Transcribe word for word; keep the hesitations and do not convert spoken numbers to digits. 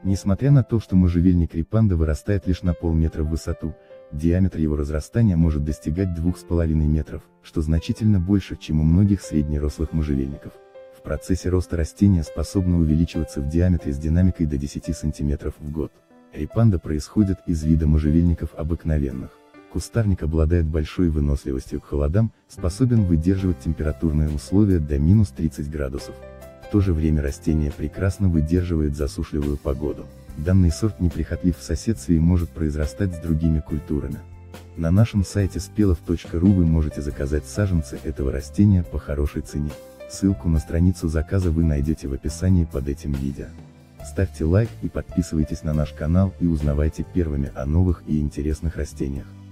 Несмотря на то, что можжевельник репанда вырастает лишь на полметра в высоту, диаметр его разрастания может достигать двух с половиной метров, что значительно больше, чем у многих среднерослых можжевельников. В процессе роста растения способно увеличиваться в диаметре с динамикой до десяти сантиметров в год. Репанда происходит из вида можжевельников обыкновенных. Кустарник обладает большой выносливостью к холодам, способен выдерживать температурные условия до минус тридцати градусов. В то же время растение прекрасно выдерживает засушливую погоду. Данный сорт неприхотлив в соседстве и может произрастать с другими культурами. На нашем сайте спелов точка ру вы можете заказать саженцы этого растения по хорошей цене. Ссылку на страницу заказа вы найдете в описании под этим видео. Ставьте лайк и подписывайтесь на наш канал и узнавайте первыми о новых и интересных растениях.